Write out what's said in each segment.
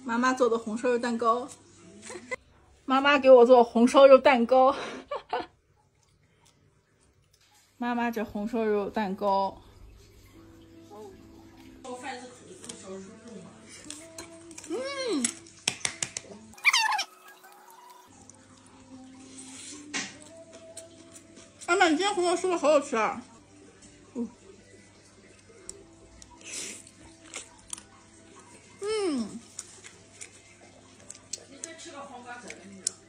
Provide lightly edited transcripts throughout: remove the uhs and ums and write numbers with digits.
妈妈做的红烧肉蛋糕，妈妈给我做红烧肉蛋糕，妈妈这红烧肉蛋糕。妈妈，你今天红烧说的好好吃啊！ 你再吃个黄瓜子。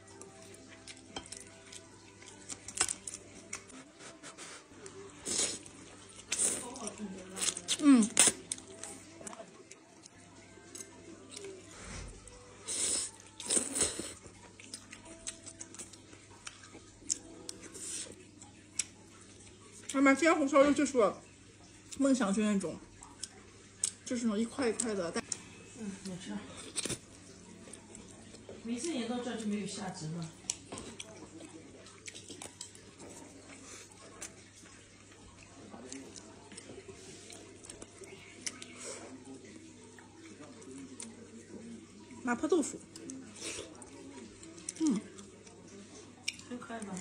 妈妈，今天红烧肉就是我梦想中那种，就是那种一块一块的。 我知道。每次演到这就没有下集了。 麻婆豆腐， 很可爱吧？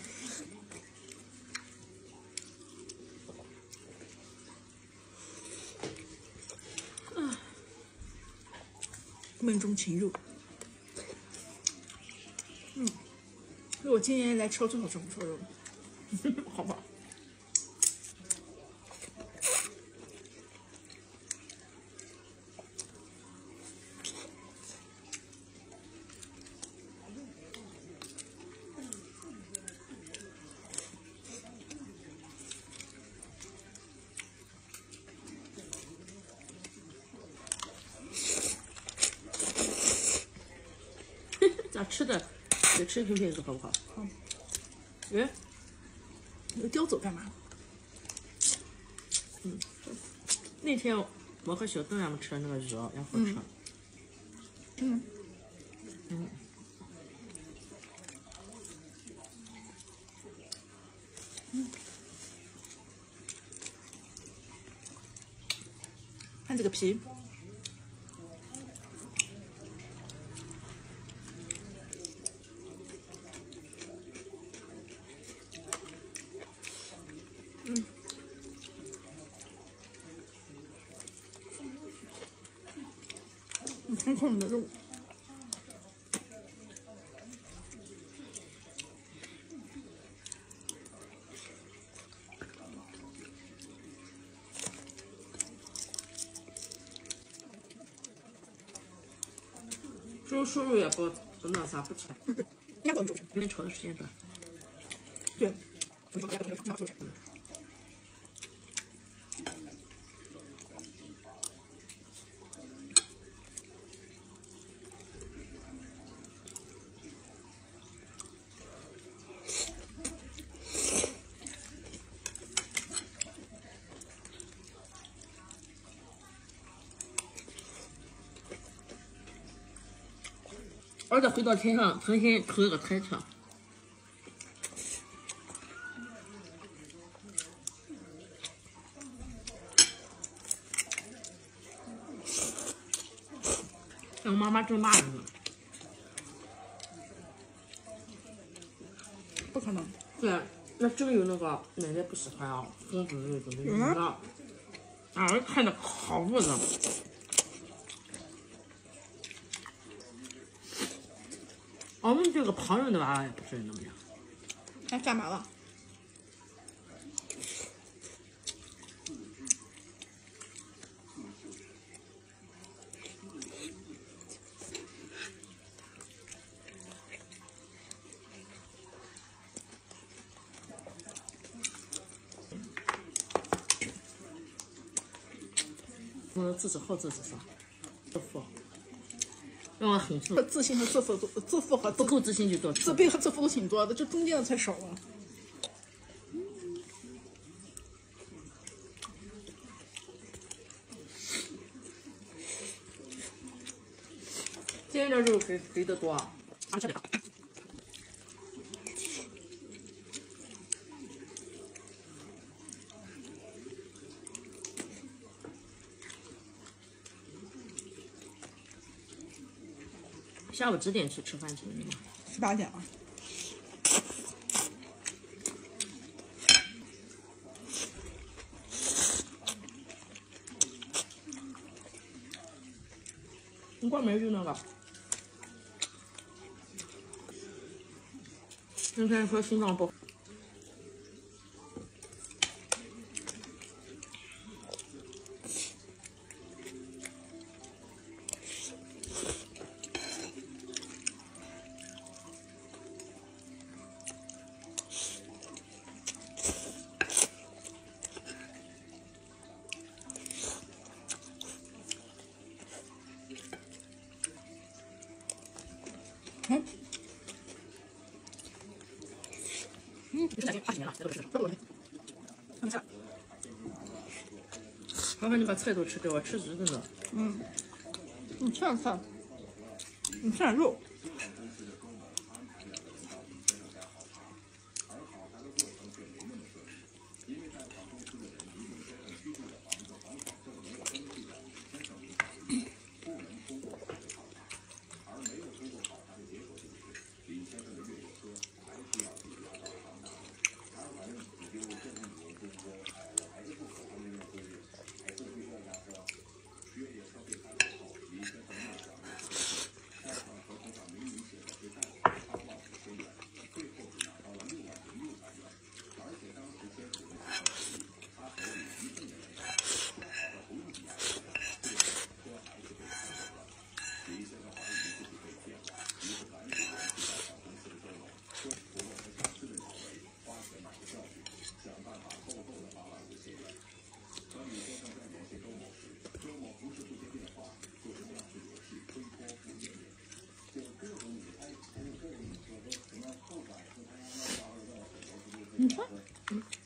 梦中情入。是我今年来吃到最好吃红烧肉，好吧。 咋吃的？得吃一瓶瓶子好不好？ 好。 哎， 你叼走干嘛？ 那天我和小邓他们吃的那个肉也好吃。 看这个皮。很口的肉， 猪瘦肉也不那啥不吃， 应该不能煮。 因为炒的时间短。 对。 而且回到天上重新投一个胎去。我妈妈正骂着呢。 不可能。 对，那真有那个奶奶不喜欢啊，公主那种的有呢。啊，我看着好恶呢。我们这个旁人的娃娃也不是那么样。 还干嘛了？ 我自己好自己上，自负，让我很自自信和自负都自负和不够自信就多吃， 自卑和自负都挺多的，这中间的才少啊。 今天的肉肥得多啊，这个。 下午几点去吃饭去的吗 ？18点啊。 你关没去那个？今天说心脏不好。麻烦你把菜都吃掉，我吃鱼的呢。 你吃点菜，你吃点肉。你看。